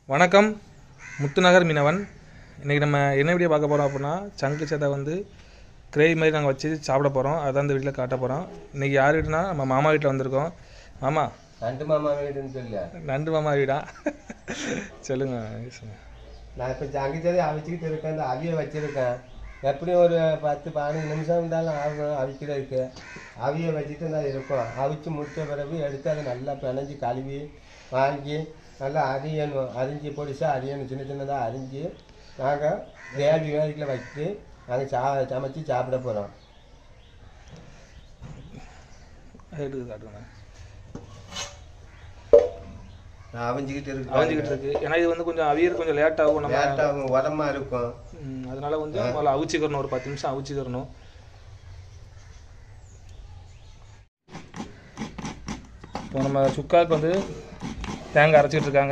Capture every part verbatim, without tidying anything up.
வணக்கம், முத்துநகர் மீனவன். இன்றைக்கி நம்ம என்ன வீடியோ பார்க்க போகிறோம் அப்படின்னா, சங்கு சதை வந்து கிரேவி மாதிரி நாங்கள் வச்சு சாப்பிட போகிறோம். அதான் இந்த வீட்டில் காட்ட போகிறோம். இன்றைக்கி யார் வீடுனா நம்ம மாமா வீட்டில் வந்திருக்கோம். மாமா, நண்டு மாமா வீடுன்னு சொல்ல நண்டு மாமா வீடா? சொல்லுங்க. நான் இப்போ சங்கு சதை அவிச்சிக்கிட்டு இருக்கேன். இந்த அவியை வச்சுருக்கேன். எப்படியும் ஒரு பத்து பதினஞ்சு நிமிஷம் இருந்தாலும் ஆகும் அவிக்கிறதுக்கு. அவியை வச்சுட்டு தான் இருக்கும். அவிச்சு முடித்த பிறகு எடுத்து அதை நல்லா பிணைஞ்சி கழுவி வாங்கி நல்லா அரியணும். அரிஞ்சு பொடிசாக அரியணும். சின்ன சின்னதாக அரிஞ்சு நாங்கள் கிரேவி வேலைக்கில் வச்சு நாங்கள் சா சமைச்சு சாப்பிட போகிறோம். நான் அவிஞ்சிக்கிட்டு இருக்கு அவிஞ்சிக்கிட்டு இருக்கு ஏன்னா இது வந்து கொஞ்சம் அவியர் கொஞ்சம் லேட் ஆகும். நம்ம லேட் ஆகும், உரமாக இருக்கும். அதனால கொஞ்சம் முதல்ல அவிச்சிக்கிறணும். ஒரு பத்து நிமிஷம் அவிச்சிக்கிறணும். இப்போ நம்ம சுக்காவுக்கு வந்து தேங்காய் அரைச்சிக்கிட்டு இருக்காங்க.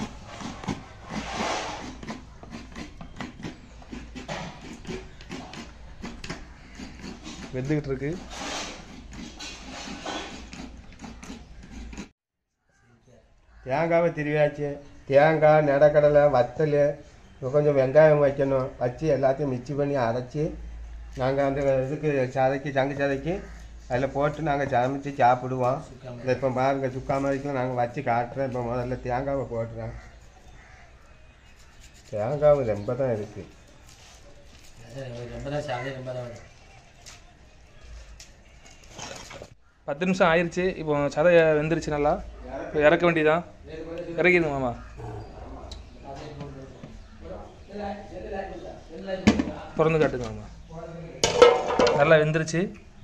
வெந்துக்கிட்டு இருக்கு. தேங்காவை திருவியாச்சு. தேங்காய், நெடக்கடலை, வத்தல், கொஞ்சம் வெங்காயம் வைக்கணும். வச்சு எல்லாத்தையும் மிக்சி பண்ணி அரைச்சி நாங்கள் அந்த இதுக்கு சதைக்கு சங்கு சதைக்கு அதில் போட்டு நாங்கள் சமைச்சு சாப்பிடுவோம். இதை இப்போ பாருங்கள், சுக்கா மாதிரிக்கும் நாங்கள் வச்சு காட்டுறேன். இப்போ முதல்ல தேங்காவை போட்டுறேன். தேங்காவை ரொம்ப தான் இருக்குது. பத்து நிமிஷம் ஆயிடுச்சு. இப்போ சதை வெந்துருச்சு நல்லா. இப்போ இறக்க வேண்டியதான். இறக்கிடுங்க மாமா. திறந்து காட்டுங்க மாமா. நல்லா வெந்துருச்சு.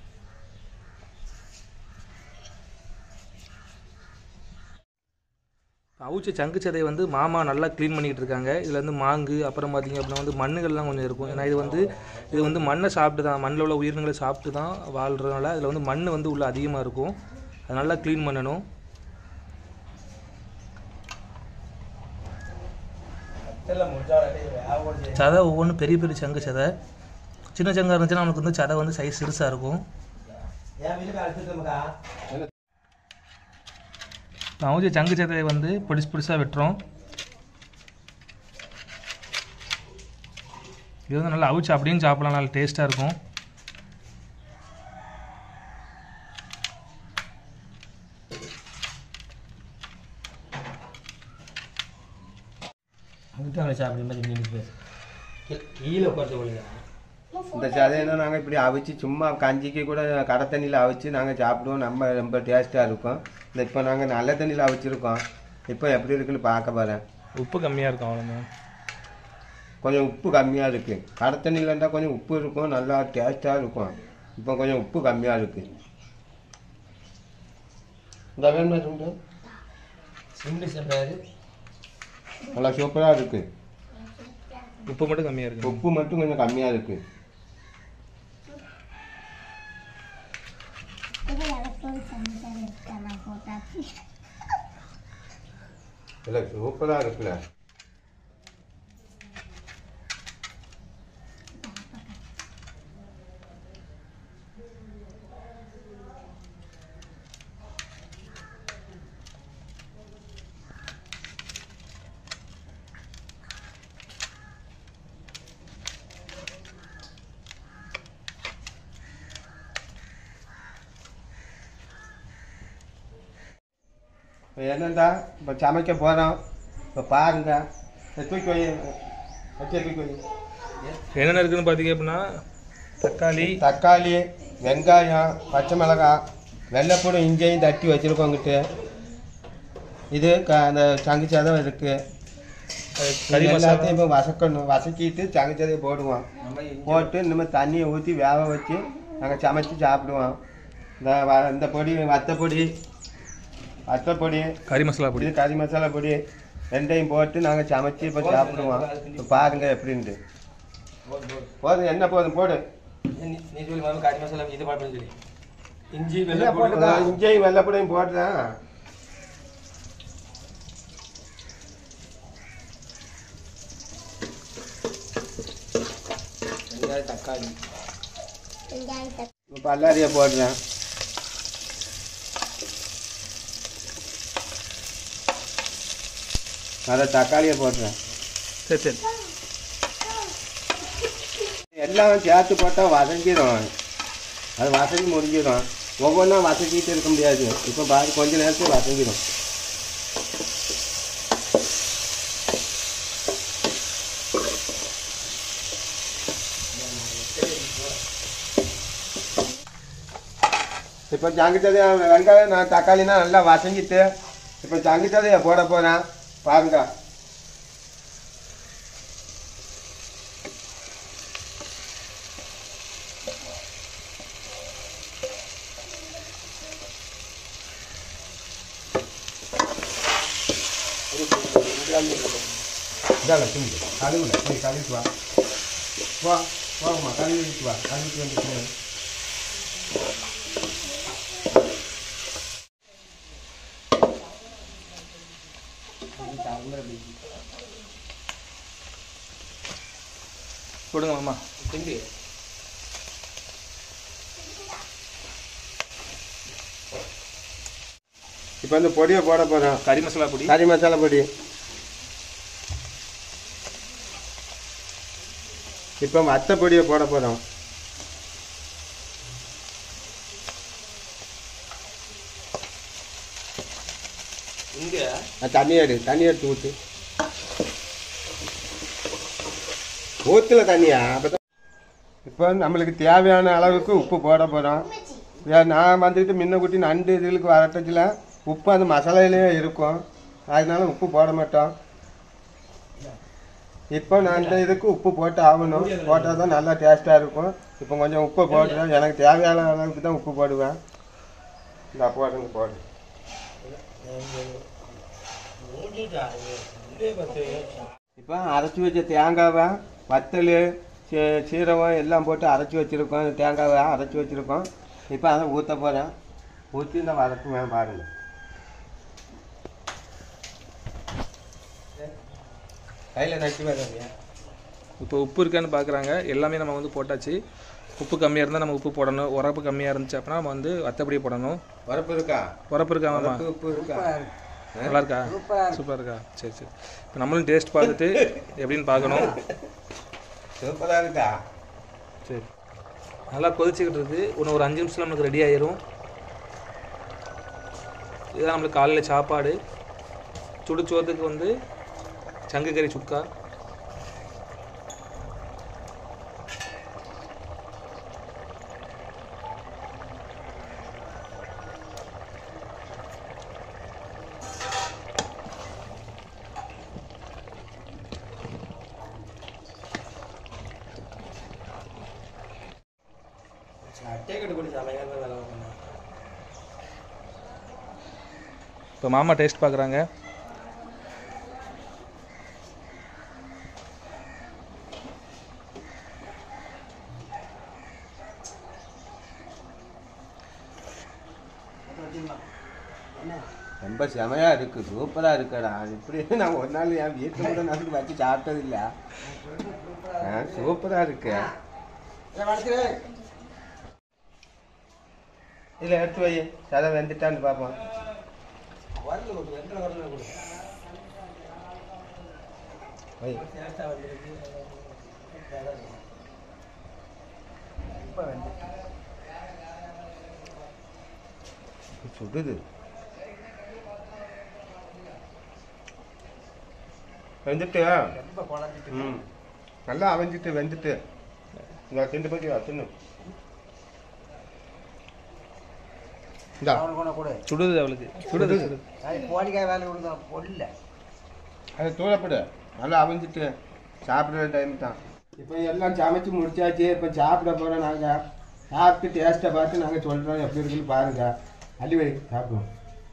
அவிச்ச சங்கு சதையை வந்து மாமா நல்லா க்ளீன் பண்ணிக்கிட்டு இருக்காங்க. இதில் வந்து மாங்கு, அப்புறம் பார்த்திங்க அப்படின்னா வந்து மண்ணுகள்லாம் கொஞ்சம் இருக்கும். ஏன்னா இது வந்து இது வந்து மண்ணை சாப்பிட்டு தான், மண்ணில் உள்ள உயிரினங்களை சாப்பிட்டு தான் வாழ்கிறதுனால இதில் வந்து மண் வந்து உள்ள அதிகமாக இருக்கும். அதை நல்லா க்ளீன் பண்ணணும். சதை ஒவ்வொன்றும் பெரிய பெரிய சங்கு சதை. சின்ன சங்காக இருந்துச்சுன்னா நமக்கு வந்து சதை வந்து சைஸ் சிறுசாக இருக்கும். அவிச்ச சங்கு சதையை வந்து பொடிசு பொடிசாக வெட்டுறோம். இது வந்து நல்லா அவிச்சு அப்படியும் சாப்பிடலாம். நல்லா டேஸ்ட்டாக இருக்கும். இந்த சதையினா நாங்கள் இப்படி அவிச்சு சும்மா கஞ்சிக்கு கூட கடை தண்ணியில் அவிச்சு நாங்கள் சாப்பிடுவோம். நம்ம ரொம்ப டேஸ்ட்டாக இருக்கும். இந்த இப்போ நாங்கள் நல்ல தண்ணியில் அவிச்சிருக்கோம். இப்போ எப்படி இருக்குன்னு பார்க்க போகிறேன். உப்பு கம்மியாக இருக்கும். அவ்வளோதான், கொஞ்சம் உப்பு கம்மியாக இருக்குது. கடை தண்ணியில் இருந்தால் கொஞ்சம் உப்பு இருக்கும், நல்லா டேஸ்ட்டாக இருக்கும். இப்போ கொஞ்சம் உப்பு கம்மியாக இருக்குது. இந்த வேணுமா சுண்டு சுண்டு சாப்பிடாது. நல்லா சூப்பராக இருக்குது. உப்பு மட்டும் கம்மியாக இருக்குது. உப்பு மட்டும் கொஞ்சம் கம்மியாக இருக்குது. இல்லை, சூப்பராக இருக்குல்ல. என்னண்டா இப்போ சமைக்க போகிறோம். இப்போ பாருங்க, தூக்கி வை, வச்சே தூக்கி வை. என்னென்ன இருக்குதுன்னு பார்த்தீங்க அப்படின்னா, தக்காளி தக்காளி, வெங்காயம், பச்சை மிளகாய், வெள்ளைப்பூடும் இஞ்சியும் தட்டி வச்சுருக்கோங்கிட்டு. இது க அந்த சங்கு சதை இருக்குது. கறி எல்லாத்தையும் இப்போ வசக்கணும். வசக்கிட்டு சங்கு சதையை போடுவோம். போட்டு நம்ம தண்ணியை ஊற்றி வேக வச்சு நாங்கள் சமைச்சு சாப்பிடுவோம். இந்த வ இந்த பொடி, வத்தப்பொடி, வத்தப்பொடி, கறி மசாலா பொடி, இது கறி மசாலா பொடி ரெண்டையும் போட்டு நாங்கள் சமைச்சு இப்போ சாப்பிடுவோம். இப்போ பாருங்க எப்படின்ட்டு. போதும், என்ன போதும் போடு. கறி மசாலா இது சொல்லி இஞ்சி இஞ்சியும் வெள்ளைப்பூடையும் போட்டுதான். தக்காளி பல்லாரியை போடுறேன். அதை தக்காளியை போடுறேன். சரி சரி. எல்லாம் சேர்த்து போட்டால் வதங்கிடும். அது வதங்கி முடிஞ்சிடும். ஒவ்வொன்றா வதக்கிட்டு இருக்க முடியாது. இப்போ பாரு கொஞ்ச நேரத்தில் வதங்கிடும். இப்போ சங்கிச்சதையை வெங்காயம் நான் தக்காளினா நல்லா வதங்கிட்டு இப்போ சங்கிச்சதையை போட போகிறேன். பாருங்க. இதாங்க துண்டு கழுவுல நீ கழுவிட்டு வா வா வாங்கம்மா கழுவிட்டு வா கழுவிட்டு வந்துட்டு கொடுங்க மாமா. துண்டு இப்போ இந்த பொடியை போட போகிறோம். கறி மசாலா பொடி. கறி மசாலா பொடி. இப்போ வத்த பொடியை போட போகிறோம். இங்கே தண்ணி எடு தண்ணி எடுத்து ஊற்று. ஊற்றுல தண்ணியா? அப்போ இப்போ நம்மளுக்கு தேவையான அளவுக்கு உப்பு போட போகிறோம். நான் வந்துட்டு முன்ன குட்டி நண்டு இதுகளுக்கு வரட்டச்சில் உப்பு அந்த மசாலையிலே இருக்கும். அதனால உப்பு போட மாட்டோம். இப்போ நான் இந்த இதுக்கு உப்பு போட்டு ஆகணும். போட்டால் தான் நல்லா டேஸ்ட்டாக இருக்கும். இப்போ கொஞ்சம் உப்பு போட்டுறேன். எனக்கு தேவையான அளவுக்கு தான் உப்பு போடுவேன். இந்த போடுங்க போடு. இப்போ அரைச்சி வச்ச தேங்காவை வத்தல் சீரகம் எல்லாம் போட்டு அரைச்சி வச்சுருக்கோம். தேங்காவை அரைச்சி வச்சுருக்கோம். இப்போ அதை ஊற்ற போகிறேன். ஊற்றி இந்த வதக்குவேன் பாருங்கள். கையில் நச்சு வேலையா? இப்போ உப்பு இருக்கான்னு பார்க்குறாங்க. எல்லாமே நம்ம வந்து போட்டாச்சு. உப்பு கம்மியாக இருந்தால் நம்ம உப்பு போடணும். உரப்பு கம்மியாக இருந்துச்சு அப்படின்னா நம்ம வந்து வத்தப்படி போடணும். உரப்பு இருக்கா? உரப்பு இருக்கா மாமா? உப்பு இருக்கா? நல்லா இருக்கா? சூப்பராக இருக்கா? சரி சரி. இப்போ நம்மளும் டேஸ்ட் பார்த்துட்டு எப்படின்னு பார்க்கணும். சூப்பராக இருக்கா? சரி. நல்லா கொதிச்சுக்கிட்டு இருக்குது. இன்னும் ஒரு அஞ்சு நிமிஷத்தில் நம்மளுக்கு ரெடி ஆயிரும். இதுதான் நம்மளுக்கு காலையில் சாப்பாடு. சுடுச்சோத்துக்கு வந்து சங்கு கறி சுக்கா. இப்போ மாமா டேஸ்ட் பார்க்குறாங்க. ரொம்ப செமையாக இருக்குது. சூப்பராக இருக்கடா. இப்படி நான் ஒரு நாள் என் வீட்டில் கூட நான் வச்சு சாப்பிட்டதில்லை. சூப்பராக இருக்கு. இதில் எடுத்து வை. சதை வெந்துட்டான்னு பார்ப்போம். சுடுது. வெந்துட்டு ம் நல்லா அவஞ்சிட்டு வெந்துட்டு இங்கே திண்டு பற்றி தின்னு. சுடுது அவளுக்கு. சுடுது. போலிக்காய் வேலை கொடுத்தா பொல்ல அது தூளப்படு. நல்லா அவஞ்சிட்டு சாப்பிட்ற டைம் தான். இப்போ எல்லாம் சமைச்சு முடிச்சாச்சு. இப்போ சாப்பிட போகிறோம். நாங்கள் சாப்பிட்டு டேஸ்ட்டை பார்த்து நாங்கள் சொல்கிறோம் எப்படி இருக்குன்னு பாருங்கள். அள்ளி வை சாப்பிடுவோம்.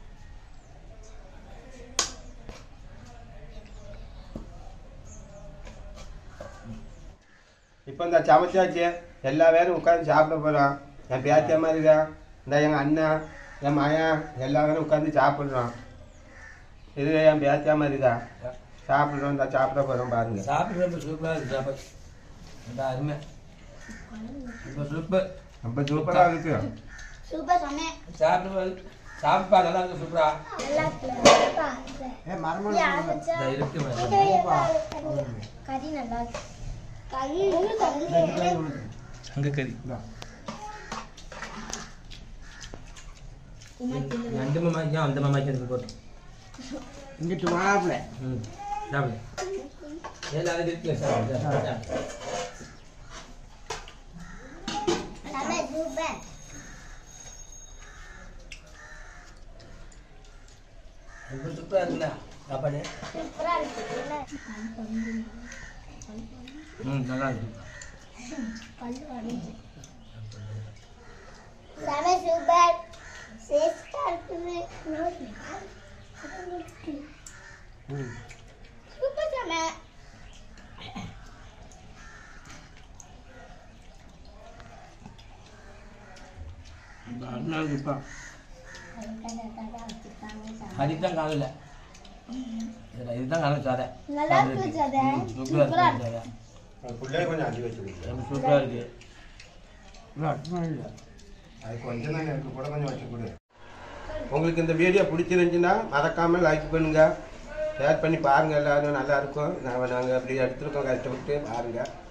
இப்போ இந்த சமைச்சாச்சு. எல்லா பேரும் உட்காந்து சாப்பிட போகிறோம். என் பேத்திய மாதிரி தான் இந்த எங்கள் அண்ணன் என் மகன் எல்லா பேரும் உட்காந்து சாப்பிட்றோம். இது என் பேத்திய மாதிரி தான் சாப்பிட்றோம். இந்த சாப்பிட போகிறோம் பாருங்கள். சாப்பிட்றது சூப்பராக இருக்குது. சாப்பாடு ரொம்ப அருமை. ரொம்ப சூப்பர். ரொம்ப சூப்பராக இருக்கு. சூப்பர் சமையல். சாப்பிடுவது சாப்பிட்டா நல்லா இருக்கு சூப்பரா. நல்லா இருக்குப்பா. ஏ மரமணி இந்த இருக்கு மாதிரி. கறி நல்லா இருக்கு. கறி கறி சங்கக்கறி ரெண்டு மாமாக்கும் அந்த மாமாக்கும் எனக்கு போட்டு. இங்கிட்டு வாப்ல ம் சாப்பிடு. எல்லாரும் இருக்குல்ல சாப்பிடு. நல்லா சூப்பர். ரொம்ப சூப்பரா இருக்குல்ல சாப்பாடு. சூப்பரா இருக்கு. ம் நல்லா இருக்கு. பல்லு வடிஞ்சு. செம சூப்பர். சேஸ்டா இருக்குது. ம் சூப்பர் செம. நல்லா இருக்குப்பா. அதுதான் காலையில் இதுதான் காலையில் சாதை. நல்லா இருக்கு சாதா. சூப்பரா இருக்கு சாதை. அது பிள்ளைய கொஞ்சம் அள்ளி வச்சுக்கிட்டு ரொம்ப சூப்பரா இருக்கு. இல்லை அது கொஞ்சம் தான் எனக்கு கூட கொஞ்சம் வச்சு கொடு. உங்களுக்கு இந்த வீடியோ பிடிச்சிருந்துச்சுன்னா மறக்காமல் லைக் பண்ணுங்கள், ஷேர் பண்ணி பாருங்கள். எல்லோரும் நல்லாயிருக்கும். நாங்கள் நாங்கள் அப்படி எடுத்துருக்கோம், கஷ்டப்பட்டு பாருங்கள்.